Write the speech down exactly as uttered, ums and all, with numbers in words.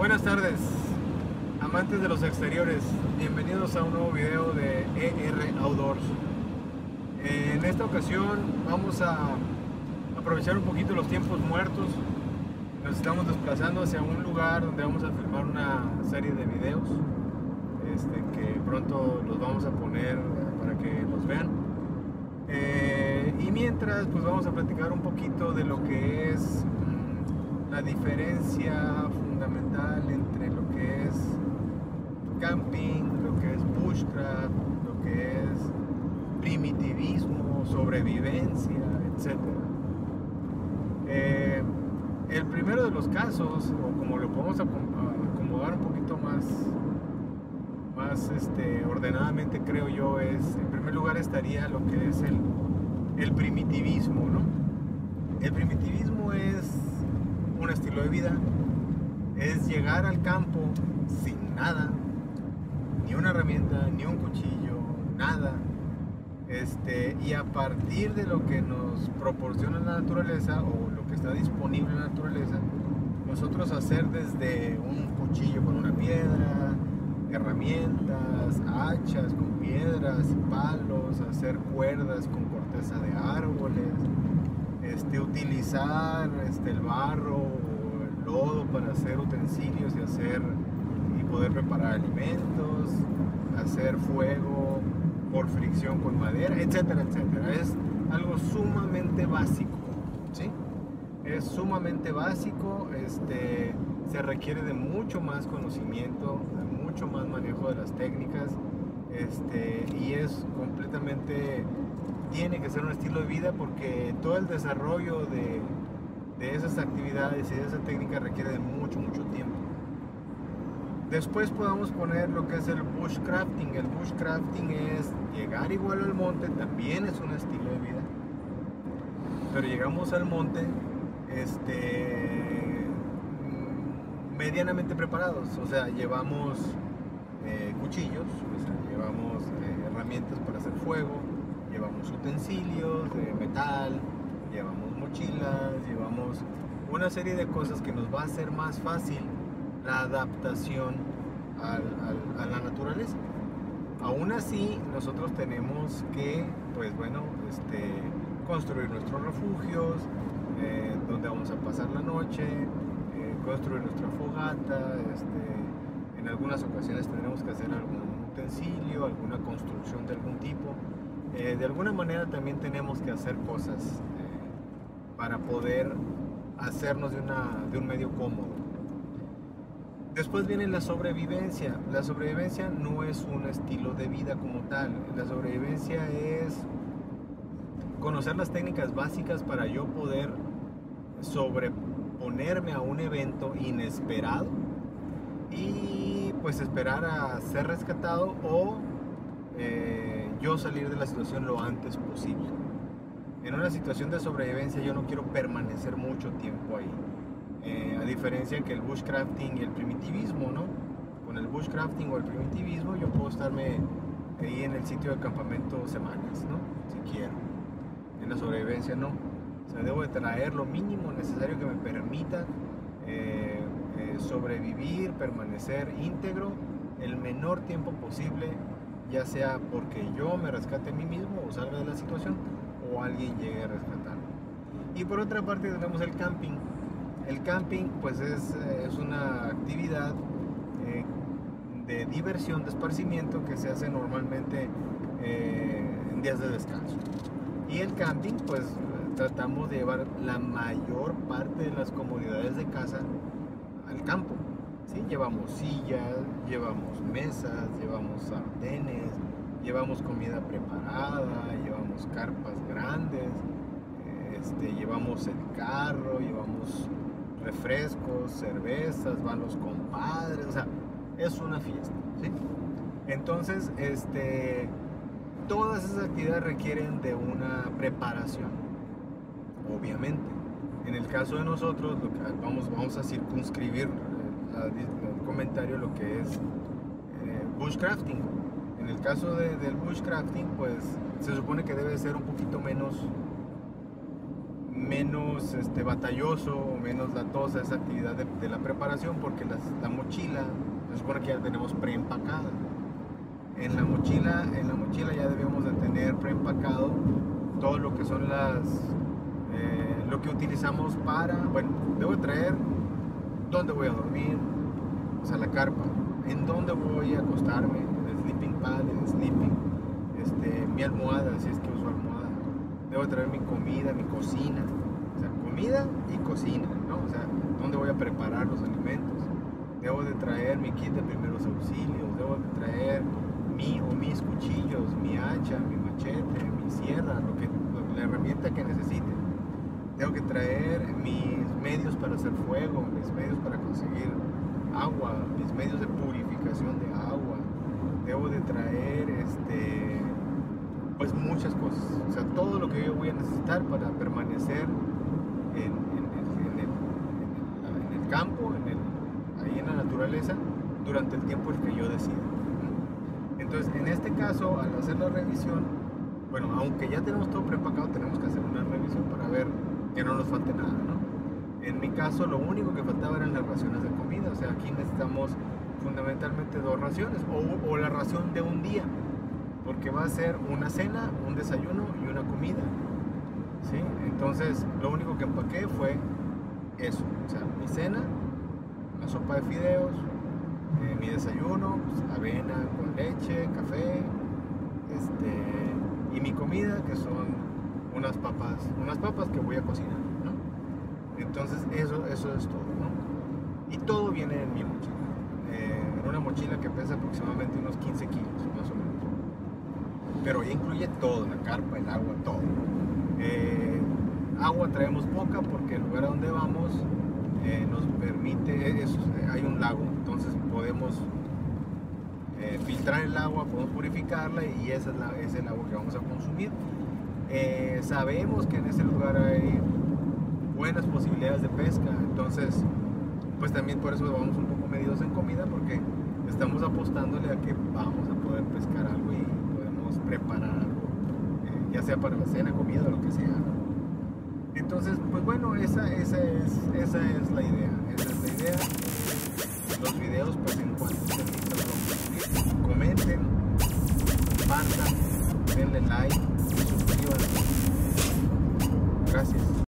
Buenas tardes, amantes de los exteriores, bienvenidos a un nuevo video de E R Outdoors. En esta ocasión vamos a aprovechar un poquito los tiempos muertos. Nos estamos desplazando hacia un lugar donde vamos a filmar una serie de videos este, que pronto los vamos a poner para que los vean. Eh, y mientras pues vamos a platicar un poquito de lo que es mmm, la diferencia fundamental entre lo que es camping, lo que es bushcraft, lo que es primitivismo, sobrevivencia, etcétera. Eh, el primero de los casos, o como lo podemos acomodar un poquito más, más este, ordenadamente, creo yo, es, en primer lugar estaría lo que es el, el primitivismo, ¿no? El primitivismo es un estilo de vida, es llegar al campo sin nada, ni una herramienta, ni un cuchillo, nada. Este, y a partir de lo que nos proporciona la naturaleza o lo que está disponible en la naturaleza, nosotros hacer desde un cuchillo con una piedra, herramientas, hachas con piedras y palos, hacer cuerdas con corteza de árboles, este, utilizar este, el barro o el lodo para hacer utensilios y hacer y poder preparar alimentos, hacer fuego por fricción con madera, etcétera, etcétera. Es algo sumamente básico, ¿sí? Es sumamente básico, este, se requiere de mucho más conocimiento, de mucho más manejo de las técnicas, este, y es completamente, tiene que ser un estilo de vida porque todo el desarrollo de, de esas actividades y de esa técnica requiere de mucho, mucho tiempo. Después podemos poner lo que es el bushcrafting. El bushcrafting es llegar igual al monte, también es un estilo de vida, pero llegamos al monte este, medianamente preparados, o sea, llevamos eh, cuchillos, o sea, llevamos eh, herramientas para hacer fuego, llevamos utensilios de metal, llevamos mochilas, llevamos una serie de cosas que nos va a hacer más fácil la adaptación al, al, a la naturaleza. Aún así, nosotros tenemos que, pues bueno, este, construir nuestros refugios, eh, donde vamos a pasar la noche, eh, construir nuestra fogata, este, en algunas ocasiones tendremos que hacer algún utensilio, alguna construcción de algún tipo. Eh, de alguna manera también tenemos que hacer cosas eh, para poder hacernos de, una, de un medio cómodo. Después viene la sobrevivencia. La sobrevivencia no es un estilo de vida como tal. La sobrevivencia es conocer las técnicas básicas para yo poder sobreponerme a un evento inesperado y pues esperar a ser rescatado o eh, yo salir de la situación lo antes posible. En una situación de sobrevivencia yo no quiero permanecer mucho tiempo ahí. Eh, a diferencia que el bushcrafting y el primitivismo, ¿no? Con el bushcrafting o el primitivismo yo puedo estarme ahí en el sitio de campamento semanas, ¿no? Si quiero. En la sobrevivencia no. O sea, debo de traer lo mínimo necesario que me permita eh, eh, sobrevivir, permanecer íntegro el menor tiempo posible, ya sea porque yo me rescate a mí mismo o salga de la situación o alguien llegue a rescatarme. Y por otra parte tenemos el camping. El camping pues es, es una actividad eh, de diversión, de esparcimiento que se hace normalmente eh, en días de descanso. Y el camping pues tratamos de llevar la mayor parte de las comodidades de casa al campo, ¿sí? Llevamos sillas, llevamos mesas, llevamos sartenes, llevamos comida preparada, llevamos carpas grandes, este, llevamos el carro, llevamos refrescos, cervezas, van los compadres, o sea, es una fiesta, ¿sí? Entonces, este, todas esas actividades requieren de una preparación, obviamente. En el caso de nosotros, lo que vamos, vamos a circunscribir la, el comentario lo que es eh, bushcrafting. En el caso de, del bushcrafting, pues se supone que debe ser un poquito menos menos este, batalloso o menos latosa esa actividad de, de la preparación, porque las, la mochila se supone que ya tenemos preempacada. En la mochila, en la mochila ya debemos de tener preempacado todo lo que son las eh, lo que utilizamos para, bueno, debo traer dónde voy a dormir, o sea, la carpa, en dónde voy a acostarme, el sleeping pad, el sleeping, este, mi almohada, si es que uso almohada. Debo traer mi comida, mi cocina, o sea, comida y cocina, ¿no? O sea, dónde voy a preparar los alimentos. Debo de traer mi kit de primeros auxilios, debo de traer mi o mis cuchillos, mi hacha, mi machete, mi sierra, lo que, la herramienta que necesite. Tengo que traer mis medios para hacer fuego, mis medios para conseguir agua, mis medios de purificación de agua. Debo de traer este, pues muchas cosas, o sea, todo lo que yo voy a necesitar para permanecer en, en, en, en, el, en, el, en el campo, en el, ahí en la naturaleza, durante el tiempo el que yo decida. Entonces, en este caso, al hacer la revisión, bueno, aunque ya tenemos todo preempacado, tenemos que hacer una revisión para ver que no nos falte nada, ¿no? En mi caso, lo único que faltaba eran las raciones de comida, o sea, aquí necesitamos fundamentalmente dos raciones, o, o la ración de un día, porque va a ser una cena, un desayuno y una comida, ¿sí? Entonces, lo único que empaqué fue eso, o sea, mi cena, una sopa de fideos, eh, mi desayuno, pues, avena con leche, café, este, y mi comida, que son unas papas, unas papas que voy a cocinar, ¿no? Entonces, eso, eso es todo, ¿no? Y todo viene en mi mochila, eh, en una mochila que pesa aproximadamente unos quince kilos, más o menos. Pero ya incluye todo, la carpa, el agua, todo. Eh, agua traemos poca porque el lugar a donde vamos eh, nos permite, es, hay un lago, entonces podemos eh, filtrar el agua, podemos purificarla y esa es, la, es el agua que vamos a consumir. Eh, sabemos que en ese lugar hay buenas posibilidades de pesca, entonces pues también por eso vamos un poco medidos en comida, porque estamos apostándole a que vamos a poder pescar algo y podemos preparar algo, eh, ya sea para la cena, comida o lo que sea, ¿no? Entonces, pues bueno, esa, esa, es, esa es la idea, esa es la idea. Los videos, pues en cuanto se comenten, compartan, denle like.